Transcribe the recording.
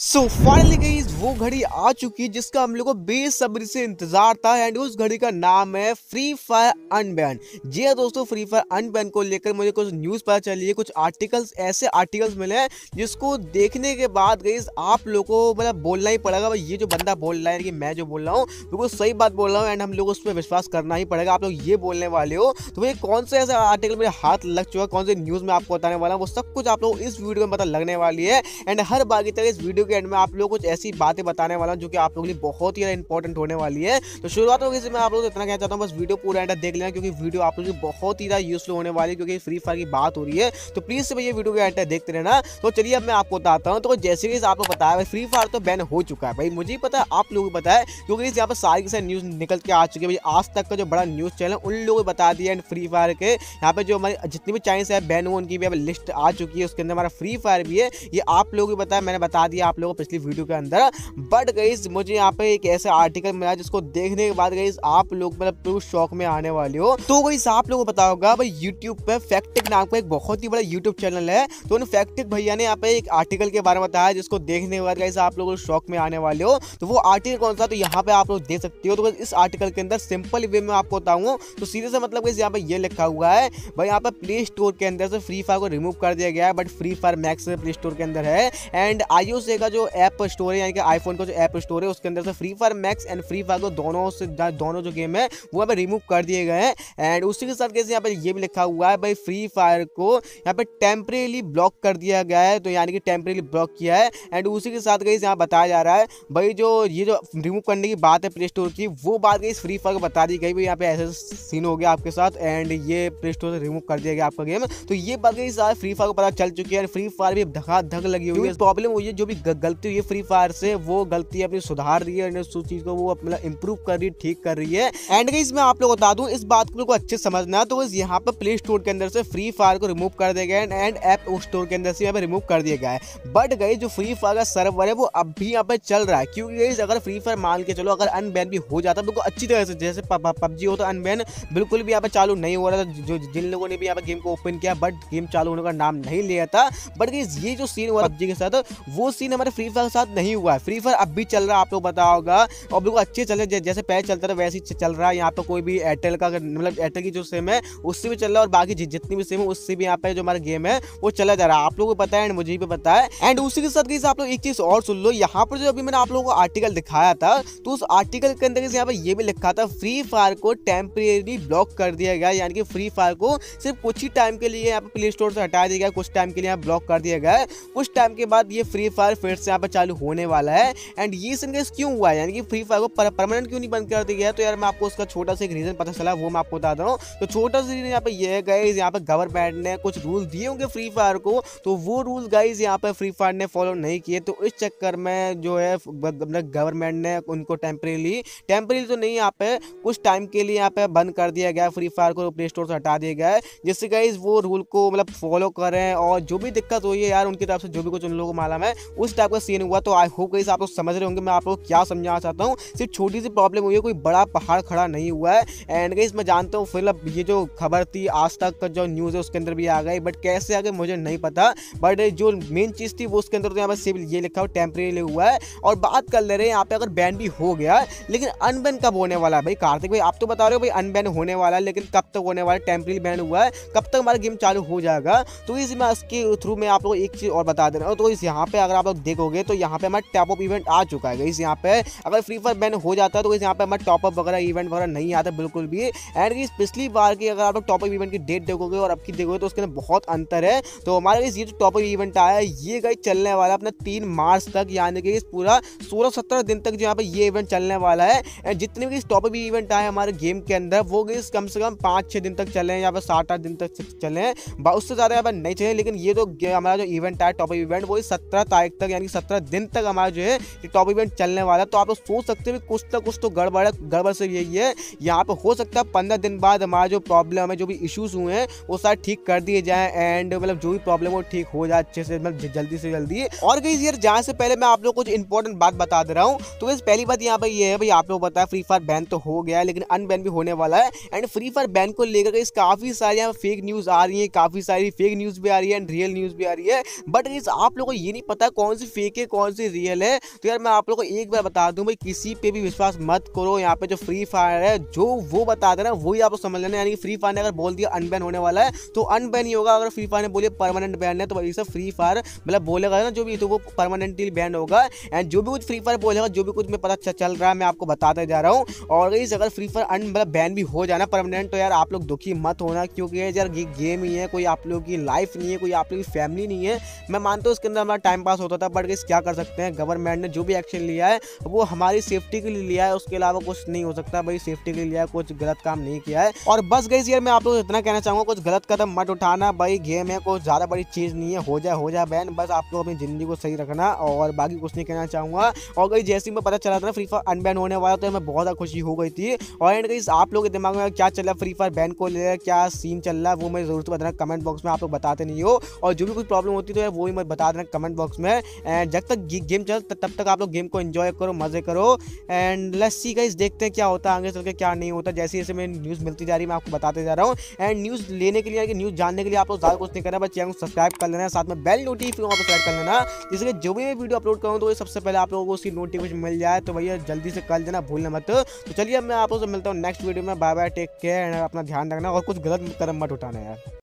Finally guys वो घड़ी आ चुकी है जिसका हम लोग को बेसब्री से इंतजार था एंड उस घड़ी का नाम है फ्री फायर अनबैन। जी हाँ दोस्तों, फ्री फायर अनबैन को लेकर मुझे कुछ न्यूज़ पता चली है, कुछ आर्टिकल्स ऐसे आर्टिकल्स मिले हैं जिसको देखने के बाद गाइस आप लोगों को मतलब बोलना ही पड़ेगा भाई, ये जो बंदा बोल रहा है कि मैं जो बोल रहा हूँ बिल्कुल सही बात बोल रहा हूँ एंड हम लोग उस पर विश्वास करना ही पड़ेगा। आप लोग ये बोलने वाले हो तो भाई कौन सा ऐसा आर्टिकल मेरे हाथ लग चुका है, कौन से न्यूज़ में आपको बताने वाला हूँ, वो सब कुछ आप लोग इस वीडियो में पता लगने वाली है। एंड हर बार की तरह इस वीडियो के एंड में आप लोग कुछ ऐसी बातें बताने वाला हूं जो कि आप लोगों के लिए बहुत ही इंपॉर्टेंट होने वाली है। तो शुरुआत होगी मैं आप लोगों को इतना कहना चाहता हूं, बस वीडियो पूरा एंड देख लेना क्योंकि वीडियो आप लोगों की बहुत ही ज्यादा यूजफुल होने वाली है क्योंकि फ्री फायर की बात हो रही है। तो प्लीज से ये वीडियो के एंड देखते रहना। तो चलिए अब मैं आपको बताता हूं। तो जैसे कि आपको बताया फ्री फायर तो बैन हो चुका है भाई, मुझे पता है आप लोगों को पता है क्योंकि यहाँ पर सारी से न्यूज निकल के आ चुकी है भाई। आज तक का जो बड़ा न्यूज चैनल उन लोगों को बता दिया एंड फ्री फायर के यहाँ पे जो हमारी जितनी भी चाइनीज है बैन हुए उनकी भी लिस्ट आ चुकी है, उसके अंदर हमारा फ्री फायर भी है। ये आप लोगों को बताया, मैंने बता दिया आप लोगों को पिछली वीडियो के अंदर। बट गाइस मुझे यहाँ पे एक ऐसा आर्टिकल मिला जिसको देखने के बाद गाइस आप लोग मतलब पूरे शौक में आने वाले हो। तो गाइस आप लोगों को पता होगा भाई यूट्यूब पे फैक्टिक नाम का एक बहुत ही बड़ा यूट्यूब चैनल है। तो उन फैक्टिक भैया ने यहाँ पे एक आर्टिकल के बारे में बताया जिसको देखने के बाद गाइस आप लोग शौक में आने वाले हो। तो वो आर्टिकल कौन सा, तो यहाँ पे आप लोग देख सकते हो। तो इस आर्टिकल के अंदर सिंपल वे में आपको बताऊंगा। तो सीधे से मतलब यहाँ पे ये लिखा हुआ है भाई, यहाँ पे प्ले स्टोर के अंदर से फ्री फायर को रिमूव कर दिया गया है but free fire max play store के अंदर है एंड iOS का जो ऐप स्टोर है यानी कि आईफोन का जो ऐप स्टोर है उसके अंदर से free fire max and free fire को दोनों जो गेम है वो यहाँ पे रिमूव कर दिए गए हैं। एंड उसी के साथ कैसे यहाँ पे ये भी लिखा हुआ है भाई फ्री फायर को यहाँ पे टेम्परेली ब्लॉक कर दिया गया है, तो यानी कि टेम्परेली ब्लॉक किया है। एंड उसी के साथ गई यहाँ बताया जा रहा है भाई जो ये जो रिमूव करने की बात है प्ले स्टोर की, वो बात गई फ्री फायर को बता दी गई भाई यहाँ पे ऐसा सीन हो गया आपके साथ एंड ये प्ले स्टोर से रिमूव कर दिया गया आपका गेम। तो ये बात गई फ्री फायर को पता चल चुकी है। फ्री फायर भी धक लगी हुई है, प्रॉब्लम हुई है, जो भी गलती हुई है फ्री फायर से वो गलती अपनी सुधार रही है, उस चीज को वो मतलब इंप्रूव कर रही है, ठीक कर रही है। एंड गाइस मैं आप लोगों को बता दूं इस बात को अच्छे समझना। तो यहाँ पर प्ले स्टोर के अंदर से फ्री फायर को रिमूव कर दिया गया एंड ऐप स्टोर के अंदर से यहाँ पे रिमूव कर दिया गया है। बट गाइस जो फ्री फायर का सर्वर है वो अब भी यहाँ पे चल रहा है क्योंकि गाइस अगर फ्री फायर मान के चलो अगर अनबैन भी हो जाता बिल्कुल अच्छी तरह से, जैसे पबजी हो तो अनबैन बिल्कुल भी यहाँ पे चालू नहीं हो रहा था, जो जिन लोगों ने भी यहाँ पे गेम को ओपन किया बट गेम चालू होने का नाम नहीं लिया था। बट गाइस ये जो सीन हुआ पबजी के साथ वो सीन हमारे फ्री फायर के साथ नहीं हुआ है। फ्री फायर अब भी चल रहा है, आप लोग पता होगा, और बिल्कुल अच्छे चल रहे जैसे पहले चलता था वैसे ही चल रहा है। यहाँ पे कोई भी एयरटेल का मतलब एयरटेल की जो सिम है उससे भी चल रहा है और बाकी जितनी भी सिम है उससे भी यहाँ पे जो हमारा गेम है वो चला जा रहा है। आप लोगों को पता है एंड मुझे भी पता है। एंड उसी के साथ आप लोग एक चीज और सुन लो, यहाँ पर जो अभी मैंने आप लोगों को आर्टिकल दिखाया था तो उस आर्टिकल के अंदर यहाँ पे ये भी लिखा था फ्री फायर को टेम्परेरी ब्लॉक कर दिया गया, यानी कि फ्री फायर को सिर्फ कुछ ही टाइम के लिए यहाँ पे प्ले स्टोर से हटा दिया गया, कुछ टाइम के लिए यहाँ ब्लॉक कर दिया गया है। कुछ टाइम के बाद ये फ्री फायर फिर से यहाँ पे चालू होने वाला है। एंड ये सीन क्यों हुआ है, यानी कि फ्री फायर को परमानेंट क्यों नहीं बंद कर दिया गया, तो यार मैं आपको उसका छोटा सा एक रीजन पता चला, वो मैं आपको बता रहा हूँ। तो छोटा सा रीजन यहाँ पे ये है गाइस, यहाँ पे गवर्नमेंट ने कुछ रूल दिए होंगे फ्री फायर को, तो वो रूल गाइस यहाँ पे फ्री फायर ने फॉलो नहीं किए। तो इस चक्कर में जो है गवर्नमेंट ने उनको टेम्परेरी तो नहीं यहाँ पे कुछ टाइम के लिए यहाँ पे बंद कर दिया गया, फ्री फायर को प्ले स्टोर से हटा दिया गया है, जिससे गाइस वो रूल को मतलब फॉलो करें। और जो भी दिक्कत हुई है यार उनकी तरफ से जो भी कुछ उन लोगों को मालूम है उस टाइप का सीन हुआ। तो आई होप गाइस आप लोग समझ रहे होंगे मैं आप लोग क्या समझाना चाहता हूँ। सिर्फ छोटी सी प्रॉब्लम हुई है, कोई बड़ा पहाड़ खड़ा नहीं हुआ है। एंड गाइस मैं जानता हूँ फिलहाल ये जो खबर थी आज तक का जो न्यूज़ है उसके अंदर भी आ गई, बट कैसे आ गए मुझे नहीं पता। बट जो मेन चीज़ थी वो उसके अंदर तो यहाँ पर सिर्फ ये लिखा हुआ टेम्परेरी हुआ है। और बात कर ले रहे हैं यहाँ पे अगर बैन भी हो गया लेकिन अनबैन कब होने वाला है भाई। कार्तिक भाई आप तो बता रहे हो भाई अनबैन होने वाला है, लेकिन कब तक होने वाला है, टेम्परेरी बैन हुआ है, कब तक हमारा गेम चालू हो जाएगा। तो इसके थ्रू में आप लोग एक चीज़ और बता दे रहा हूँ। तो इस यहाँ पे अगर आप लोग देखोगे तो यहाँ पे हमारा टॉप अप इवेंट आ चुका है इस यहाँ पे। अगर फ्री फायर बैन हो जाता है तो इस यहाँ पे हमारा टॉप अप वगैरह इवेंट वगैरह नहीं आता बिल्कुल भी। एंड इस पिछली बार की अगर आप लोग टॉप अप इवेंट की डेट देखोगे और अब की देखोगे तो उसके अंदर बहुत अंतर है। तो हमारे ये जो टॉप अप इवेंट आया है ये गाइस चलने वाला है अपना 3 मार्च तक, यानी कि इस पूरा 16-17 दिन तक जो यहाँ पे ये इवेंट चलने वाला है। एंड जितने भी टॉप अप इवेंट आए हमारे गेम के अंदर वो गाइस कम से कम 5-6 दिन तक चले, यहाँ पे 7-8 दिन तक चले, उससे ज़्यादा यहाँ पर नहीं चले। लेकिन ये तो हमारा जो इवेंट है टॉप अप इवेंट वो 17 तारीख तक यानी 17 दिन तक हमारा जो है टॉप इवेंट चलने वाला है। तो आप लोग सोच सकते हैं कुछ ना कुछ तो गड़बड़ है। गड़बड़ से यही है यहाँ पे हो सकता है 15 दिन बाद हमारा जो प्रॉब्लम है, जो भी इश्यूज हुए हैं वो सारे ठीक कर दिए जाए एंड मतलब जो भी प्रॉब्लम वो ठीक हो जाए अच्छे से, मतलब जल्दी से जल्दी। और गाइस यार जाने से पहले मैं आप लोग कुछ इंपॉर्टेंट बात बता दे रहा हूँ। तो गाइस पहली बात यहाँ पे ये है भाई, आप लोग पता है फ्री फायर बैन तो हो गया है लेकिन अनबैन भी होने वाला है। एंड फ्री फायर बैन को लेकर गाइस काफी सारी यहाँ फेक न्यूज आ रही है, काफी सारी फेक न्यूज भी आ रही है एंड रियल न्यूज भी आ रही है। बट गाइस आप लोगों को ये नहीं पता कौन सी फेक है कौन सी रियल है। तो यार मैं आप लोगों को एक बार बता दूं भाई, किसी पे भी विश्वास मत करो। यहाँ पे जो फ्री फायर है जो वो बता देना वही आपको समझ लेना। यानी कि फ्री फायर ने अगर बोल दिया अनबैन होने वाला है तो अनबैन ही होगा। अगर फ्री फायर ने बोलिए परमानेंट बैन है तो वही सब फ्री फायर मतलब बोलेगा ना जो भी, तो वो परमानेंटली बैन होगा। एंड जो भी कुछ फ्री फायर बोलेगा, जो भी कुछ मैं पता चल रहा है मैं आपको बताते जा रहा हूँ। और अगर फ्री फायर मतलब बैन भी हो जाना परमानेंट तो यार आप लोग दुखी मत होना, क्योंकि यार ये गेम ही है, कोई आप लोगों की लाइफ नहीं है, कोई आप लोगों की फैमिली नहीं है। मैं मानता हूँ उसके अंदर हमारा टाइम पास होता था, बट क्या कर सकते हैं, गवर्नमेंट ने जो भी एक्शन लिया है वो हमारी सेफ्टी के लिए लिया है, उसके अलावा कुछ नहीं हो सकता भाई। सेफ्टी के लिए लिया है, कुछ गलत काम नहीं किया है। और बस गाइस यार मैं आप लोग इतना कहना चाहूंगा, कुछ गलत कदम मत उठाना भाई। गेम है, कोई ज्यादा बड़ी चीज नहीं है, हो जाए बैन। बस आप लोग अपनी जिंदगी को सही रखना और बाकी कुछ नहीं कहना चाहूंगा। और गाइस जैसे ही मैं पता चला था ना फ्री फायर अनबैन होने वाला तो मैं बहुत खुशी हो गई थी। और एंड गाइस आप लोगों के दिमाग में क्या चल रहा है, फ्री फायर बैन को ले क्या सीन चल रहा है, वो मैं जरूर बताना कमेंट बॉक्स में। आप लोग बताते नहीं हो, और जो भी कुछ प्रॉब्लम होती है तो यार वो ही मत बता देना कमेंट बॉक्स में। एंड जब तक गेम चल तब तक आप लोग गेम को एंजॉय करो, मजे करो। एंड लेट्स सी गाइस, देखते हैं क्या होता है आगे चल के, क्या नहीं होता। जैसे जैसे मैं न्यूज़ मिलती जा रही है मैं आपको बताते जा रहा हूँ। एंड न्यूज़ लेने के लिए, न्यूज़ जानने के लिए आप लोग ज़्यादा कुछ नहीं करना, बस चैनल को सब्सक्राइब कर लेना, साथ में बेल नोटिफिकेशन पर सेट कर लेना, जिससे जो भी मैं वीडियो अपलोड करूँ तो सबसे पहले आप लोगों को उसकी नोटिफिकेशन मिल जाए। तो भैया जल्दी से कर देना, भूलना मत। तो चलिए मैं आप लोगों से मिलता हूँ नेक्स्ट वीडियो में। बाय बाय, टेक केयर, अपना ध्यान रखना और कुछ गलत कदम मत उठाना यार।